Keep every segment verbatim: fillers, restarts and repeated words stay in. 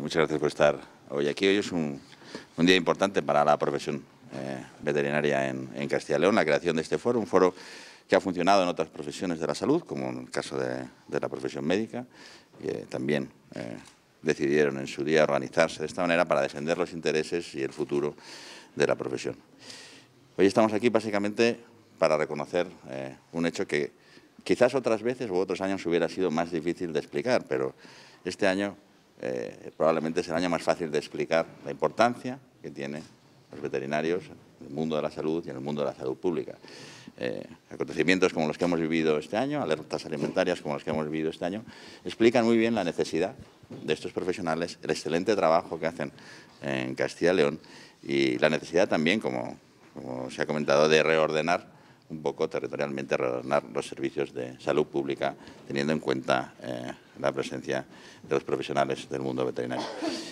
muchas gracias por estar hoy aquí. Hoy es un, un día importante para la profesión eh, veterinaria en, en Castilla y León, la creación de este foro, un foro que ha funcionado en otras profesiones de la salud, como en el caso de, de la profesión médica, y eh, también eh, decidieron en su día organizarse de esta manera para defender los intereses y el futuro de la profesión. Hoy estamos aquí básicamente para reconocer eh, un hecho que quizás otras veces u otros años hubiera sido más difícil de explicar, pero este año eh, probablemente es el año más fácil de explicar la importancia que tienen los veterinarios en el mundo de la salud y en el mundo de la salud pública. Eh, acontecimientos como los que hemos vivido este año, alertas alimentarias como los que hemos vivido este año, explican muy bien la necesidad de estos profesionales, el excelente trabajo que hacen en Castilla y León y la necesidad también, como, como se ha comentado, de reordenar un poco territorialmente, reordenar los servicios de salud pública, teniendo en cuenta eh, la presencia de los profesionales del mundo veterinario.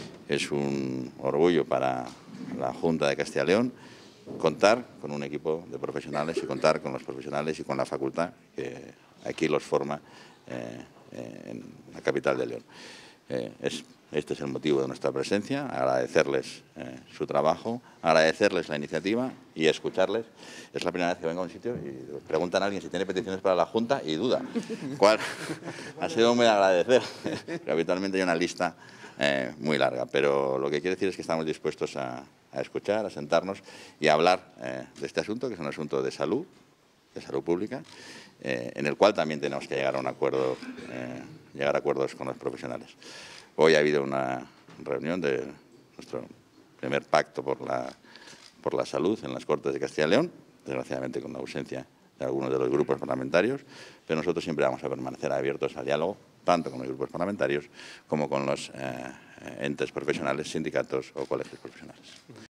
Es un orgullo para la Junta de Castilla y León contar con un equipo de profesionales y contar con los profesionales y con la facultad que aquí los forma eh, en la capital de León. Eh, es, este es el motivo de nuestra presencia, agradecerles eh, su trabajo, agradecerles la iniciativa y escucharles. Es la primera vez que vengo a un sitio y preguntan a alguien si tiene peticiones para la Junta y duda. ¿Cuál? Ha sido muy agradecer, pero habitualmente hay una lista eh, muy larga, pero lo que quiero decir es que estamos dispuestos a, a escuchar, a sentarnos y a hablar eh, de este asunto, que es un asunto de salud, de salud pública, eh, en el cual también tenemos que llegar a un acuerdo, eh, llegar a acuerdos con los profesionales. Hoy ha habido una reunión de nuestro primer pacto por la, por la salud en las Cortes de Castilla y León, desgraciadamente con la ausencia de algunos de los grupos parlamentarios, pero nosotros siempre vamos a permanecer abiertos al diálogo, tanto con los grupos parlamentarios como con los eh, entes profesionales, sindicatos o colegios profesionales.